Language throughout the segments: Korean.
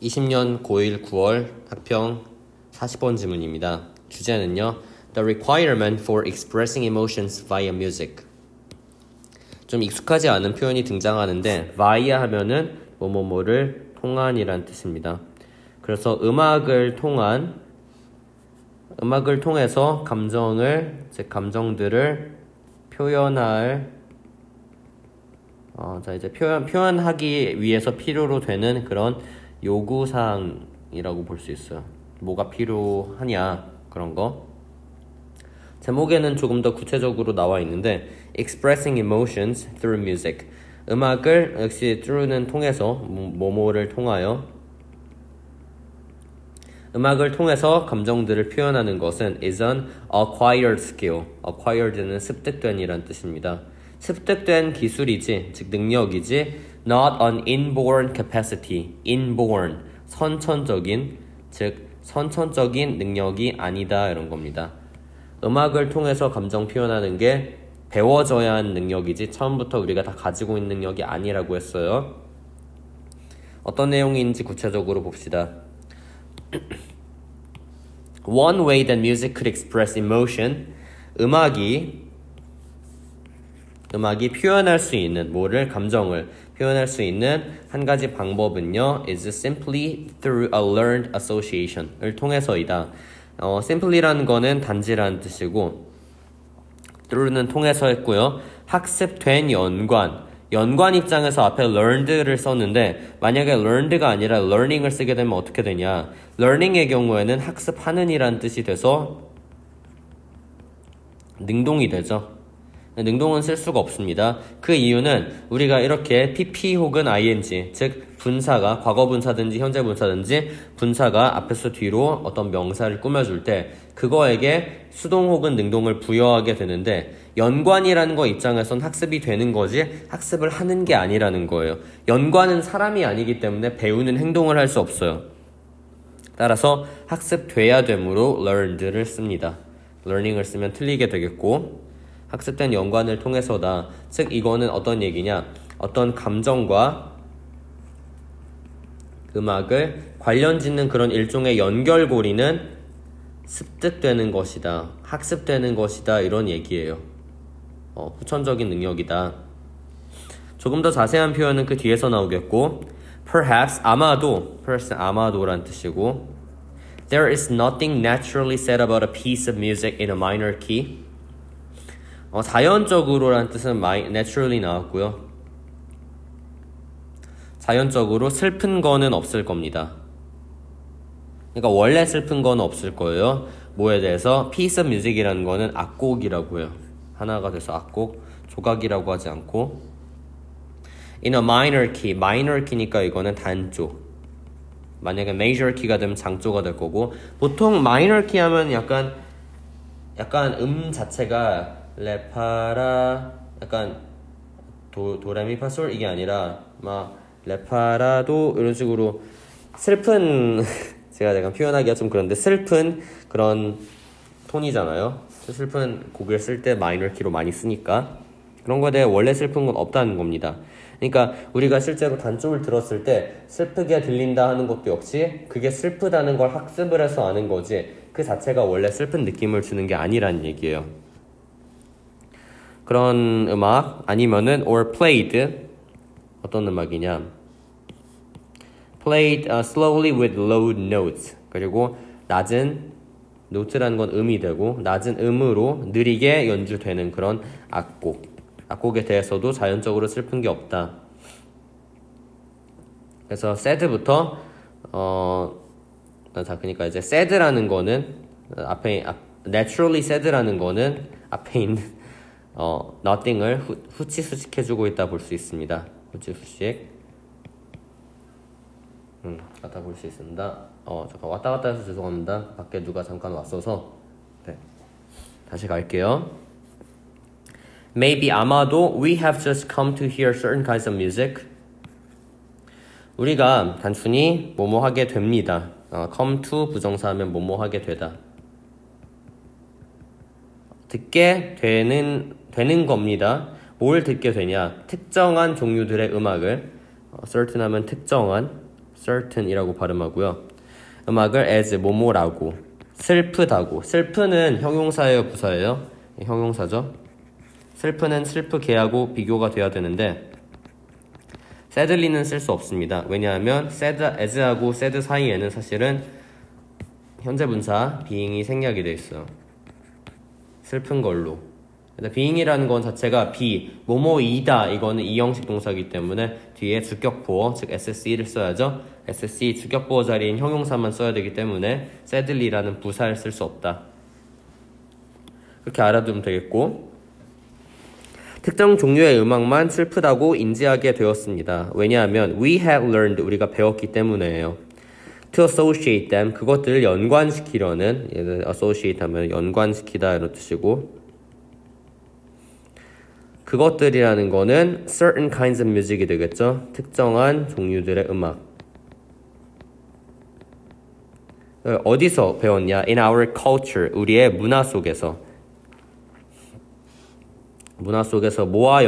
20년 고1 9월 학평 40번 질문입니다. 주제는요, The requirement for expressing emotions via music. 좀 익숙하지 않은 표현이 등장하는데 via 하면은 뭐뭐뭐를 통한이란 뜻입니다. 그래서 음악을 통해서 감정들을 표현할 이제 표현하기 위해서 필요로 되는 그런 요구사항이라고 볼 수 있어요. 뭐가 필요하냐 그런 거. 제목에는 조금 더 구체적으로 나와 있는데 Expressing emotions through music. 음악을 역시 through는 통해서 뭐뭐를 통하여 음악을 통해서 감정들을 표현하는 것은 is an acquired skill. acquired는 습득된이란 뜻입니다. 습득된 기술이지, 즉 능력이지, not an inborn capacity. inborn, 선천적인, 즉 선천적인 능력이 아니다 이런 겁니다. 음악을 통해서 감정 표현하는 게 배워져야 하는 능력이지 처음부터 우리가 다 가지고 있는 능력이 아니라고 했어요. 어떤 내용인지 구체적으로 봅시다. One way that music could express emotion. 음악이 표현할 수 있는 감정을 표현할 수 있는 한 가지 방법은요, is simply through a learned association을 통해서이다. simply라는 거는 단지라는 뜻이고, through는 통해서 했고요. 학습된 연관 입장에서 앞에 learned를 썼는데 만약에 learned가 아니라 learning을 쓰게 되면 어떻게 되냐? learning의 경우에는 학습하는 이란 뜻이 돼서 능동이 되죠. 능동은 쓸 수가 없습니다. 그 이유는 우리가 이렇게 PP 혹은 ING, 즉 분사가 과거분사든지 현재분사든지 분사가 앞에서 뒤로 어떤 명사를 꾸며줄 때 그거에게 수동 혹은 능동을 부여하게 되는데 연관이라는 거 입장에선 학습이 되는 거지 학습을 하는 게 아니라는 거예요. 연관은 사람이 아니기 때문에 배우는 행동을 할 수 없어요. 따라서 학습돼야 되므로 learned를 씁니다. learning을 쓰면 틀리게 되겠고, 학습된 연관을 통해서다. 즉 이거는 어떤 얘기냐? 어떤 감정과 음악을 관련 짓는 그런 일종의 연결고리는 습득되는 것이다. 학습되는 것이다. 이런 얘기예요. 후천적인 능력이다. 조금 더 자세한 표현은 그 뒤에서 나오겠고, perhaps 아마도란 뜻이고, there is nothing naturally said about a piece of music in a minor key. 자연적으로란 뜻은 naturally 나왔고요. 자연적으로 슬픈 거는 없을 겁니다. 그러니까 원래 슬픈 건 없을 거예요. 뭐에 대해서? piece of music이라는 거는 악곡이라고 해요. 하나가 돼서 악곡, 조각이라고 하지 않고, in a minor key니까 이거는 단조. 만약에 major key가 되면 장조가 될 거고, 보통 minor key 하면 약간 자체가 레파라, 약간 도레미파솔 이게 아니라 막 레파라도 이런 식으로 슬픈 제가 약간 표현하기가 좀 그런데 슬픈 그런 톤이잖아요. 슬픈 곡을 쓸 때 마이너 키로 많이 쓰니까 그런 거에 대해 원래 슬픈 건 없다는 겁니다. 그러니까 우리가 실제로 단조를 들었을 때 슬프게 들린다 하는 것도 역시 그게 슬프다는 걸 학습을 해서 아는 거지 그 자체가 원래 슬픈 느낌을 주는 게 아니라는 얘기예요. 그런 음악 아니면은 or played 어떤 음악이냐? played slowly with low notes. 그리고 낮은 노트라는 건 음이 되고 낮은 음으로 느리게 연주되는 그런 악곡에 대해서도 자연적으로 슬픈 게 없다. 그래서 sad부터 그러니까 이제 sad라는 거는 naturally sad라는 거는 앞에 있는 nothing을 후치수식해주고 있다 볼 수 있습니다. 후치수식. 갖다 볼 수 있습니다. 잠깐 왔다 갔다 해서 죄송합니다. 밖에 누가 잠깐 왔어서. 네. 다시 갈게요. Maybe 아마도 we have just come to hear certain kinds of music. 우리가 단순히 뭐뭐 하게 됩니다. come to 부정사하면 뭐뭐 하게 되다. 듣게 되는 겁니다. 뭘 듣게 되냐? 특정한 종류들의 음악을 certain 하면 특정한 certain이라고 발음하고요. 음악을 as 뭐뭐라고, 슬프다고. 슬프는 형용사예요, 부사예요? 형용사죠. 슬프는 슬프게하고 비교가 돼야 되는데 sadly는 쓸 수 없습니다. 왜냐하면 sad as하고 sad 사이에는 사실은 현재 분사 being이 생략이 돼 있어요. 슬픈 걸로. being이라는 건 자체가 be, 뭐뭐이다, 이거는 이형식 동사이기 때문에 뒤에 주격보어, 즉 SC를 써야죠. SC 주격보어 자리인 형용사만 써야 되기 때문에 sadly라는 부사를 쓸 수 없다. 그렇게 알아두면 되겠고, 특정 종류의 음악만 슬프다고 인지하게 되었습니다. 왜냐하면 we have learned, 우리가 배웠기 때문에요. to associate them, 그것들을 연관시키려는, associate 하면 연관시키다 이런 뜻이고, 그것들이라는 거는 certain kinds of music이 되겠죠. 특정한 종류들의 음악. 어디서 배웠냐? In our culture, 우리의 문화 속에서. 문화 속에서 뭐와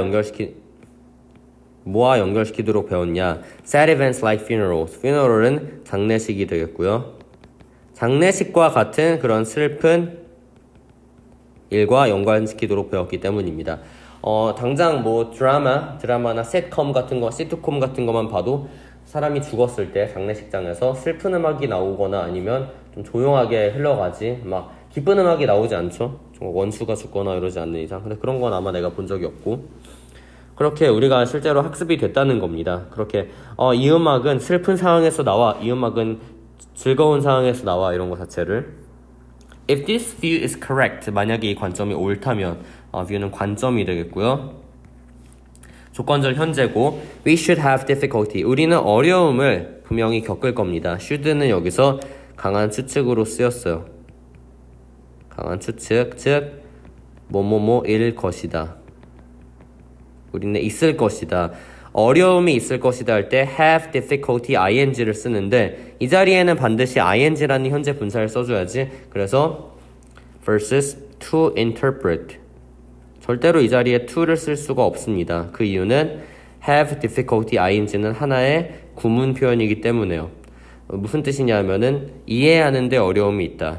연결시키도록 배웠냐? Sad events like funerals. funeral은 장례식이 되겠고요. 장례식과 같은 그런 슬픈 일과 연관시키도록 배웠기 때문입니다. 당장 뭐 드라마나 시트콤 같은 것만 봐도 사람이 죽었을 때 장례식장에서 슬픈 음악이 나오거나 아니면 좀 조용하게 흘러가지 막 기쁜 음악이 나오지 않죠. 원수가 죽거나 이러지 않는 이상. 근데 그런 건 아마 내가 본 적이 없고, 그렇게 우리가 실제로 학습이 됐다는 겁니다. 그렇게 이 음악은 슬픈 상황에서 나와, 이 음악은 즐거운 상황에서 나와, 이런 거 자체를. If this view is correct, 만약에 이 관점이 옳다면 view는 관점이 되겠고요. 조건절 현재고, we should have difficulty, 우리는 어려움을 분명히 겪을 겁니다. should는 여기서 강한 추측으로 쓰였어요. 강한 추측, 즉 뭐뭐뭐일 것이다. 우리는 있을 것이다. 어려움이 있을 것이다 할 때 have difficulty ing를 쓰는데 이 자리에는 반드시 ing라는 현재 분사를 써줘야지. 그래서 versus to interpret, 절대로 이 자리에 to를 쓸 수가 없습니다. 그 이유는 have difficulty ing는 하나의 구문 표현이기 때문에요. 무슨 뜻이냐 하면은 이해하는데 어려움이 있다.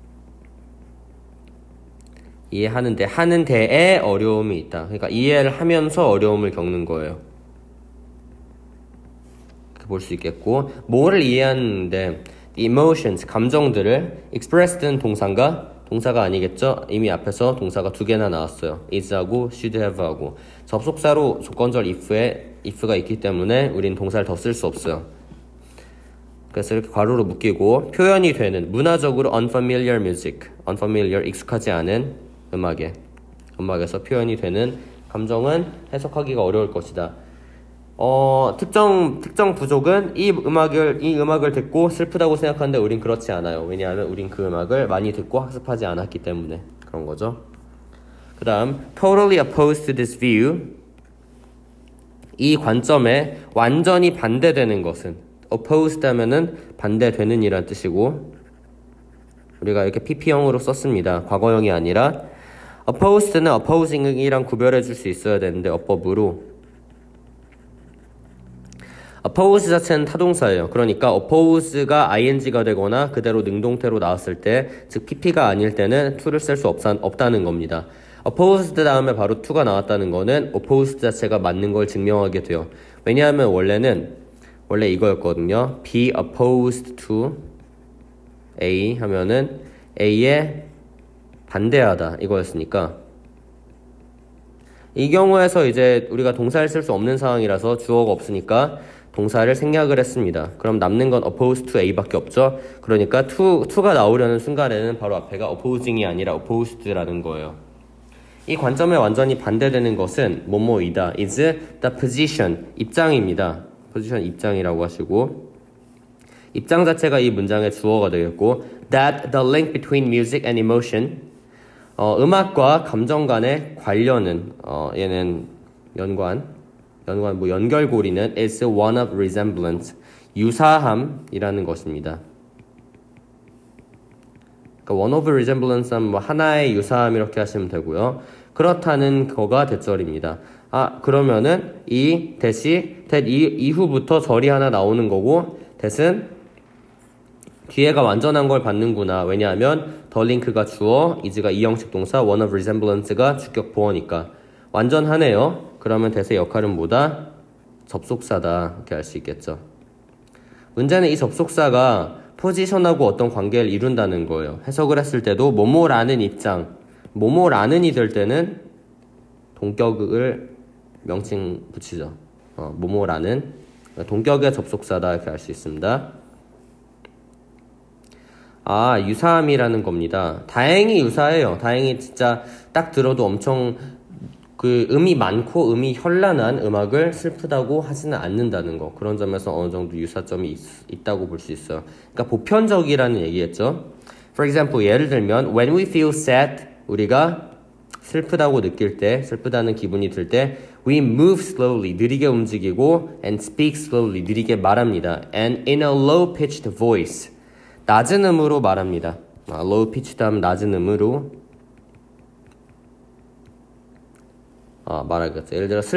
하는 데에 어려움이 있다. 그러니까 이해를 하면서 어려움을 겪는 거예요. 그렇게 볼 수 있겠고, 뭐를 이해하는데 emotions, 감정들을 expressed는 동사가 아니겠죠? 이미 앞에서 동사가 두 개나 나왔어요. is하고 should have하고. 접속사로 조건절 if가 있기 때문에 우린 동사를 더 쓸 수 없어요. 그래서 이렇게 괄호로 묶이고, 표현이 되는 문화적으로 unfamiliar music, unfamiliar 익숙하지 않은 음악에서 표현이 되는 감정은 해석하기가 어려울 것이다. 특정 부족은 이 음악을 듣고 슬프다고 생각하는데 우린 그렇지 않아요. 왜냐하면 우린 그 음악을 많이 듣고 학습하지 않았기 때문에 그런 거죠. 그 다음 totally opposed to this view, 이 관점에 완전히 반대되는 것은, opposed 하면은 반대되는 이란 뜻이고, 우리가 이렇게 pp형으로 썼습니다. 과거형이 아니라. opposed는 opposing이랑 구별해 줄 수 있어야 되는데 어법으로. oppose 자체는 타동사예요. 그러니까 oppose가 ing가 되거나 그대로 능동태로 나왔을 때, 즉 pp가 아닐 때는 to를 쓸 수 없다는 겁니다. opposed 다음에 바로 to가 나왔다는 거는 opposed 자체가 맞는 걸 증명하게 돼요. 왜냐하면 원래 이거였거든요. be opposed to A 하면은 A에 반대하다 이거였으니까, 이 경우에서 이제 우리가 동사를 쓸 수 없는 상황이라서 주어가 없으니까 동사를 생략을 했습니다. 그럼 남는 건 opposed to A밖에 없죠. 그러니까 to가 나오려는 순간에는 바로 앞에가 opposing이 아니라 opposed라는 거예요. 이 관점에 완전히 반대되는 것은 뭐뭐이다. is the position, 입장입니다. position 입장이라고 하시고, 입장 자체가 이 문장의 주어가 되겠고, that the link between music and emotion, 음악과 감정 간의 관련은, 얘는 연결고리는 is one of resemblance, 유사함이라는 것입니다. 그러니까 one of resemblance 하면 하나의 유사함 이렇게 하시면 되고요. 그렇다는 거가 대절입니다. 그러면은 이 대시 that 이후부터 절이 하나 나오는 거고, that은 뒤에가 완전한 걸 받는구나. 왜냐하면 the link가 주어, is가 이형식 동사, one of resemblance가 주격 보어니까 완전하네요. 그러면 that의 역할은 뭐다? 접속사다. 이렇게 알 수 있겠죠. 문제는 이 접속사가 포지션하고 어떤 관계를 이룬다는 거예요. 해석을 했을 때도 뭐뭐라는 입장, 뭐뭐라는이 될 때는 동격을 명칭 붙이죠. 뭐뭐라는 동격의 접속사다. 이렇게 알 수 있습니다. 유사함이라는 겁니다. 다행히 유사해요. 다행히 진짜 딱 들어도 엄청 그 음이 많고 음이 현란한 음악을 슬프다고 하지는 않는다는 거. 그런 점에서 어느 정도 유사점이 있다고 볼 수 있어요. 그러니까 보편적이라는 얘기겠죠. For example, 예를 들면 when we feel sad, 우리가 슬프다고 느낄 때, 슬프다는 기분이 들 때 we move slowly, 느리게 움직이고 and speak slowly, 느리게 말합니다. And in a low-pitched voice, 낮은 음으로 말합니다. low-pitched 하면 낮은 음으로 말하겠죠. 예를 들어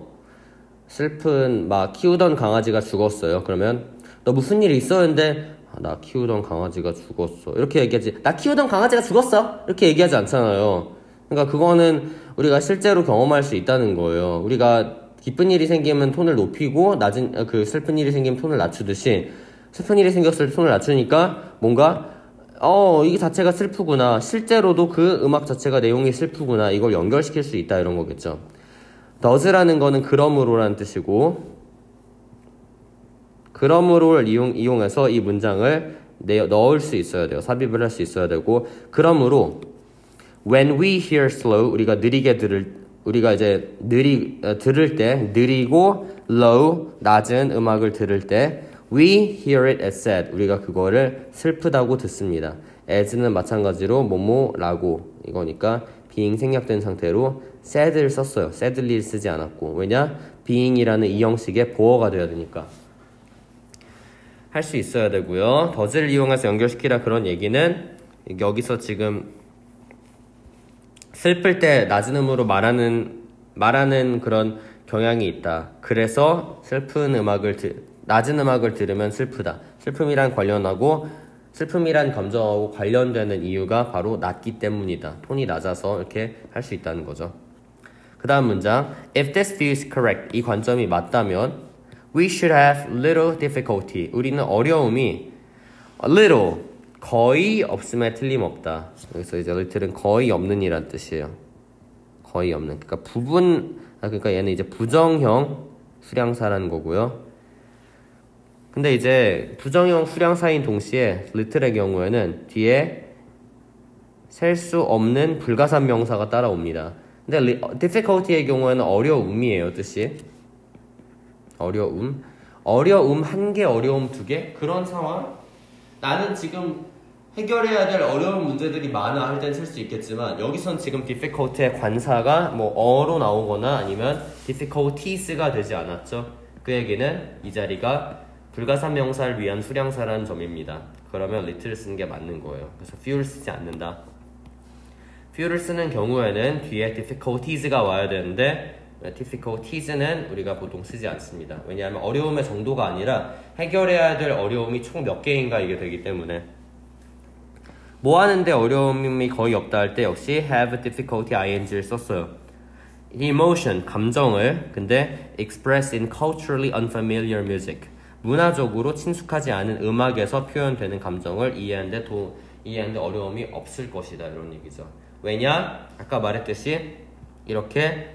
슬픈 막 키우던 강아지가 죽었어요. 그러면 너 무슨 일이 있었는데 나 키우던 강아지가 죽었어. 이렇게 얘기하지. 나 키우던 강아지가 죽었어. 이렇게 얘기하지 않잖아요. 그러니까 그거는 우리가 실제로 경험할 수 있다는 거예요. 우리가 기쁜 일이 생기면 톤을 높이고 슬픈 일이 생기면 톤을 낮추듯이 슬픈 일이 생겼을 때 톤을 낮추니까 뭔가 이게 자체가 슬프구나. 실제로도 그 음악 자체가 내용이 슬프구나. 이걸 연결시킬 수 있다. 이런 거겠죠. does라는 거는 그러므로라는 뜻이고 그러므로를 이용해서 이 문장을 넣을 수 있어야 돼요. 삽입을 할 수 있어야 되고 그러므로 when we hear slow 우리가 이제 들을 때 느리고 low 낮은 음악을 들을 때 we hear it as sad. 우리가 그거를 슬프다고 듣습니다. as는 마찬가지로 뭐뭐라고 이거니까 being 생략된 상태로 sad를 썼어요. sadly를 쓰지 않았고 왜냐? being이라는 이 형식의 보어가 돼야 되니까 할 수 있어야 되고요. does를 이용해서 연결시키라 그런 얘기는 여기서 지금 슬플 때 낮은 음으로 말하는 그런 경향이 있다. 그래서 낮은 음악을 들으면 슬프다. 슬픔이란 감정하고 관련되는 이유가 바로 낮기 때문이다. 톤이 낮아서 이렇게 할 수 있다는 거죠. 그 다음 문장. If this view is correct, 이 관점이 맞다면 we should have little difficulty. 우리는 어려움이 little, 거의 없음에 틀림없다. 여기서 이제 little은 거의 없는 이란 뜻이에요. 거의 없는. 그러니까 얘는 이제 부정형 수량사라는 거고요. 근데 이제 부정형 수량사인 동시에 little의 경우에는 뒤에 셀 수 없는 불가산 명사가 따라옵니다. 근데 difficulty의 경우에는 어려움이에요, 뜻이. 어려움 한 개, 어려움 두 개? 그런 상황? 나는 지금 해결해야 될 어려운 문제들이 많아 할 땐 쓸 수 있겠지만 여기선 지금 difficulty의 관사가 어로 나오거나 아니면 difficulties가 되지 않았죠. 그 얘기는 이 자리가 불가산 명사를 위한 수량사라는 점입니다. 그러면 little를 쓰는 게 맞는 거예요. 그래서 few를 쓰지 않는다. few를 쓰는 경우에는 뒤에 difficulties가 와야 되는데 difficulties는 우리가 보통 쓰지 않습니다. 왜냐하면 어려움의 정도가 아니라 해결해야 될 어려움이 총 몇 개인가 이게 되기 때문에 뭐 하는데 어려움이 거의 없다 할 때 역시 have difficulty ing를 썼어요. emotion, 감정을 근데 express in culturally unfamiliar music 문화적으로 친숙하지 않은 음악에서 표현되는 감정을 이해하는데 어려움이 없을 것이다 이런 얘기죠. 왜냐? 아까 말했듯이 이렇게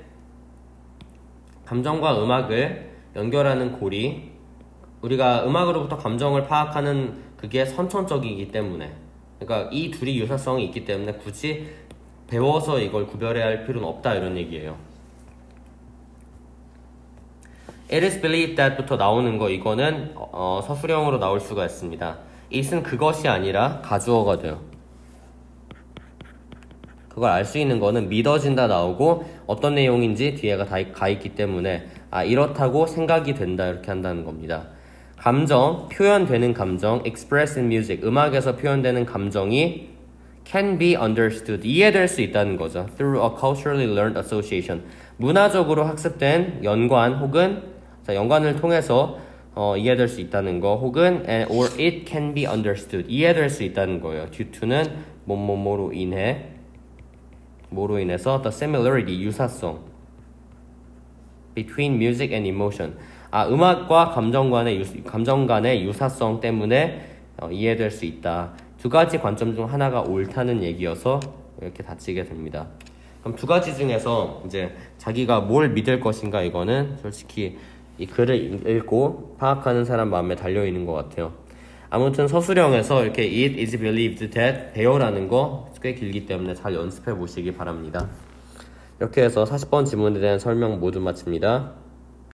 감정과 음악을 연결하는 고리 우리가 음악으로부터 감정을 파악하는 그게 선천적이기 때문에 그러니까 이 둘이 유사성이 있기 때문에 굳이 배워서 이걸 구별해야 할 필요는 없다 이런 얘기예요. It is believed that부터 나오는 거 이거는 서술형으로 나올 수가 있습니다. it은 그것이 아니라 가주어가 돼요. 그걸 알 수 있는 거는 믿어진다 나오고 어떤 내용인지 뒤에가 다 가 있기 때문에 이렇다고 생각이 된다 이렇게 한다는 겁니다. 감정, 표현되는 감정, express in music, 음악에서 표현되는 감정이 can be understood, 이해될 수 있다는 거죠. through a culturally learned association, 문화적으로 학습된 연관 혹은 연관을 통해서 이해될 수 있다는 거 혹은 or it can be understood 이해될 수 있다는 거예요. due to는 뭐뭐뭐로 인해서 the similarity 유사성 between music and emotion 음악과 감정 간의 유사성 때문에 이해될 수 있다. 두 가지 관점 중 하나가 옳다는 얘기여서 이렇게 닫히게 됩니다. 그럼 두 가지 중에서 이제 자기가 뭘 믿을 것인가 이거는 솔직히 이 글을 읽고 파악하는 사람 마음에 달려있는 것 같아요. 아무튼 서술형에서 이렇게 it is believed that 배워라는 거 꽤 길기 때문에 잘 연습해 보시기 바랍니다. 이렇게 해서 40번 지문에 대한 설명 모두 마칩니다.